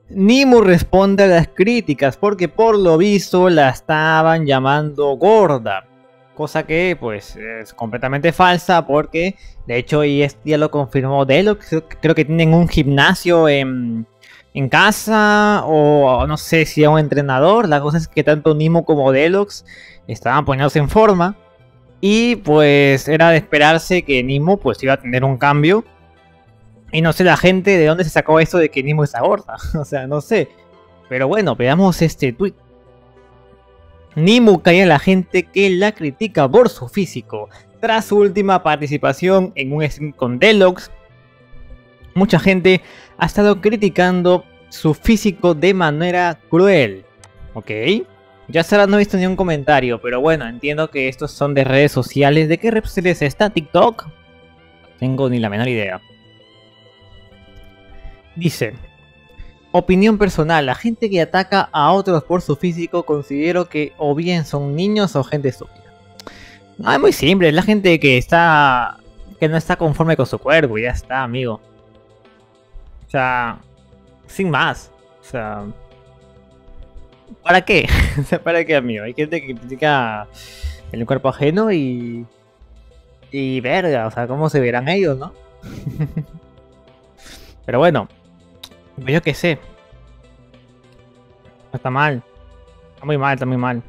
Nimu responde a las críticas porque por lo visto la estaban llamando gorda. Cosa que pues es completamente falsa porque de hecho ya lo confirmó Deluxe. Creo que tienen un gimnasio en casa o no sé si a un entrenador. La cosa es que tanto Nimu como Deluxe estaban poniéndose en forma. Y pues era de esperarse que Nimu pues iba a tener un cambio. Y no sé la gente de dónde se sacó esto de que Nimu está gorda. O sea, no sé. Pero bueno, veamos este tweet. Nimu cae en la gente que la critica por su físico. Tras su última participación en un stream con Deluxe, mucha gente ha estado criticando su físico de manera cruel. Ok. Ya hasta ahora no he visto ni un comentario, pero bueno, entiendo que estos son de redes sociales. ¿De qué redes sociales está? ¿TikTok? No tengo ni la menor idea. Dice: opinión personal, la gente que ataca a otros por su físico considero que o bien son niños o gente estúpida. No, es muy simple, es la gente que no está conforme con su cuerpo, ya está, amigo. O sea, sin más. O sea, ¿para qué? O sea, ¿para qué, amigo? Hay gente que critica el cuerpo ajeno y verga, o sea, ¿cómo se verán ellos, no? Pero bueno, yo qué sé. No está mal. Está muy mal, está muy mal.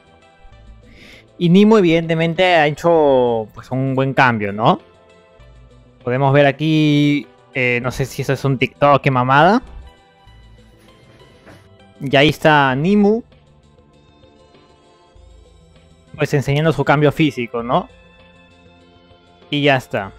Y Nimu evidentemente ha hecho pues un buen cambio, ¿no? Podemos ver aquí, no sé si eso es un TikTok, qué mamada. Y ahí está Nimu, pues enseñando su cambio físico, ¿no? Y ya está.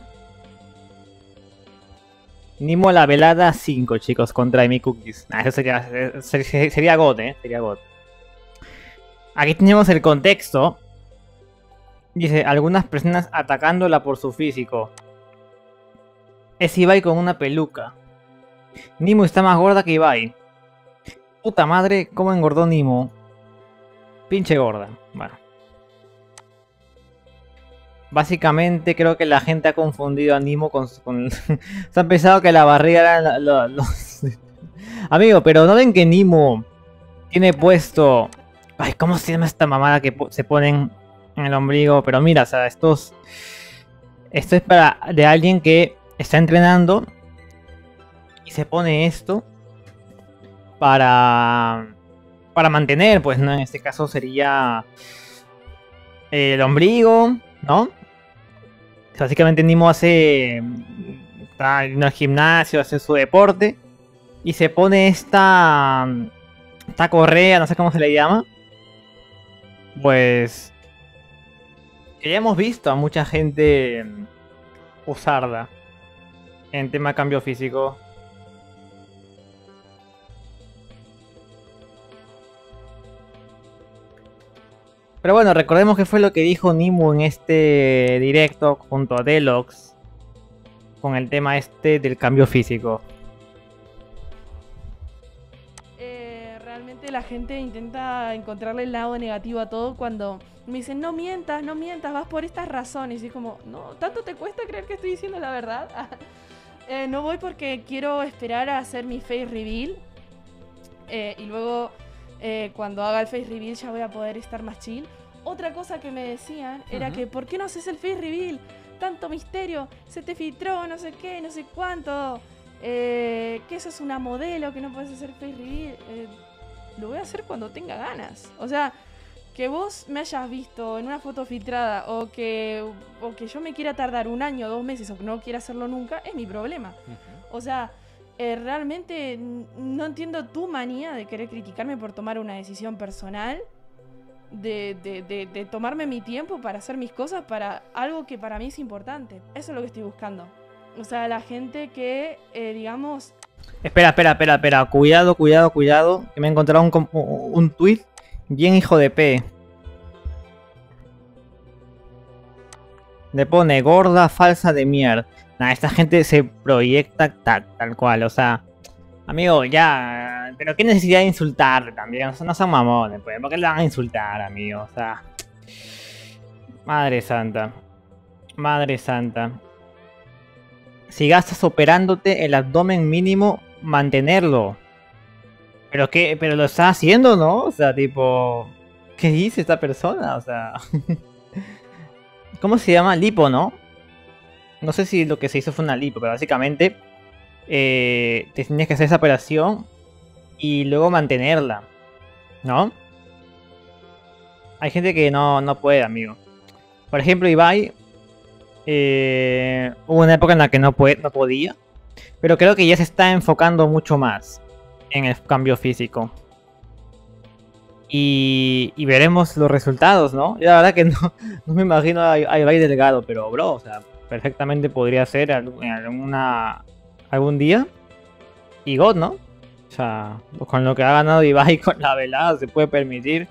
Nimu a la velada 5, chicos, contra Amy Cookies. Nah, eso sería God, sería God. Aquí tenemos el contexto. Dice, algunas personas atacándola por su físico. Es Ibai con una peluca. Nimu está más gorda que Ibai. Puta madre, ¿cómo engordó Nimu? Pinche gorda. Bueno. Básicamente creo que la gente ha confundido a Nimu con... Se han pensado que la barriga era los... Amigo, pero ¿no ven que Nimu tiene puesto... Ay, ¿cómo se llama esta mamada que se ponen en el ombligo? Pero mira, o sea, esto es para de alguien que está entrenando y se pone esto para mantener, pues, ¿no? En este caso sería el ombligo, ¿no? Básicamente Nimo está en el gimnasio, hace su deporte y se pone esta correa, no sé cómo se le llama. Pues ya hemos visto a mucha gente usarla en tema de cambio físico. Pero bueno, recordemos que fue lo que dijo Nimu en este directo junto a Deluxe con el tema este del cambio físico. Realmente la gente intenta encontrarle el lado negativo a todo cuando me dicen no mientas, vas por estas razones. Y es como, no, ¿tanto te cuesta creer que estoy diciendo la verdad? No voy porque quiero esperar a hacer mi face reveal. Y luego cuando haga el face reveal ya voy a poder estar más chill. Otra cosa que me decían era que ¿por qué no haces el face reveal? Tanto misterio, se te filtró, no sé qué, no sé cuánto. Que eso es una modelo, que no puedes hacer face reveal. Lo voy a hacer cuando tenga ganas. O sea, que vos me hayas visto en una foto filtrada o que yo me quiera tardar 1 año, 2 meses o que no quiera hacerlo nunca, es mi problema. O sea, realmente no entiendo tu manía de querer criticarme por tomar una decisión personal, de tomarme mi tiempo para hacer mis cosas para algo que para mí es importante. Eso es lo que estoy buscando. O sea, la gente que, digamos... Espera. Cuidado. Que me he encontrado un tweet bien hijo de P. Le pone gorda falsa de mierda. Nah, esta gente se proyecta tal cual. O sea, amigo, ya. Pero qué necesidad de insultarle también. O sea, no son mamones, pues. ¿Por qué le van a insultar, amigo? O sea. Madre santa. Si gastas operándote el abdomen mínimo, mantenerlo. Pero qué, pero lo está haciendo, ¿no? O sea, tipo, ¿qué dice esta persona? O sea, ¿cómo se llama? Lipo, ¿no? No sé si lo que se hizo fue una lipo, pero básicamente te tenías que hacer esa operación y luego mantenerla, ¿no? Hay gente que no puede, amigo. Por ejemplo, Ibai, hubo una época en la que no podía, pero creo que ya se está enfocando mucho más en el cambio físico. Y veremos los resultados, ¿no? Yo la verdad que no me imagino a Ibai Delgado, pero bro, o sea, perfectamente podría ser algún día. Y God, ¿no? O sea, con lo que ha ganado Ibai con la velada se puede permitir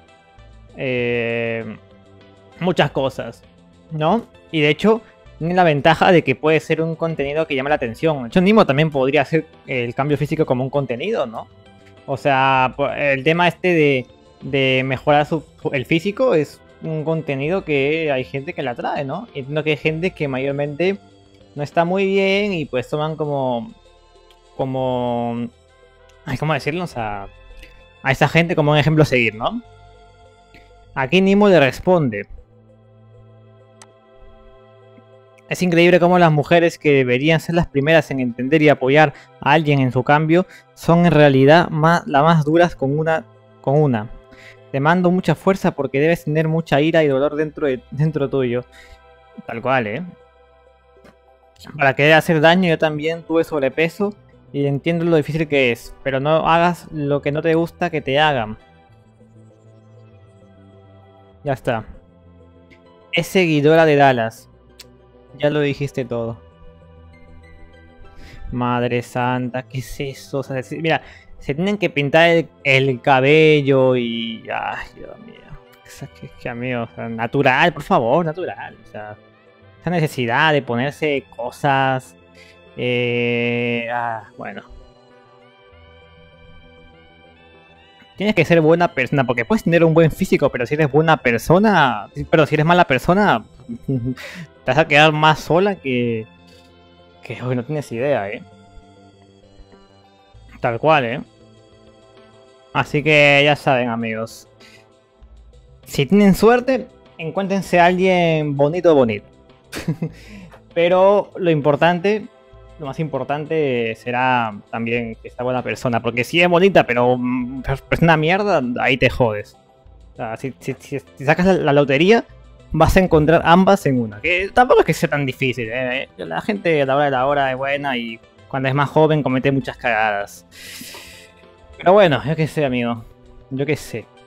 muchas cosas, ¿no? Y de hecho, tiene la ventaja de que puede ser un contenido que llama la atención. De hecho, Nimo también podría hacer el cambio físico como un contenido, ¿no? O sea, el tema este de mejorar el físico es un contenido que hay gente que la atrae, ¿no? Y entiendo que hay gente que mayormente no está muy bien y pues toman como, ay, ¿cómo decirlo? O sea, a esa gente como un ejemplo a seguir, ¿no? Aquí Nimo le responde: es increíble cómo las mujeres que deberían ser las primeras en entender y apoyar a alguien en su cambio son en realidad las más duras con una. Te mando mucha fuerza porque debes tener mucha ira y dolor dentro tuyo. Tal cual, ¿eh? Para querer hacer daño yo también tuve sobrepeso y entiendo lo difícil que es, pero no hagas lo que no te gusta que te hagan. Ya está. Es seguidora de Dallas. Ya lo dijiste todo. Madre santa, ¿qué es eso? O sea, mira, se tienen que pintar el cabello y... Ay, Dios mío. Que amigo, o sea, natural, por favor, natural. O sea, esa necesidad de ponerse cosas... bueno. Tienes que ser buena persona, porque puedes tener un buen físico, pero si eres buena persona... Pero si eres mala persona... Te vas a quedar más sola que hoy no tienes idea, Tal cual, Así que ya saben, amigos. Si tienen suerte, encuéntrense a alguien bonito. Pero lo más importante será también que sea buena persona. Porque si es bonita, pero es una mierda, ahí te jodes. O sea, si sacas la lotería, vas a encontrar ambas en una. Que tampoco es que sea tan difícil, La gente a la hora de la hora es buena y cuando es más joven comete muchas cagadas. Pero bueno, yo qué sé, amigo. Yo qué sé.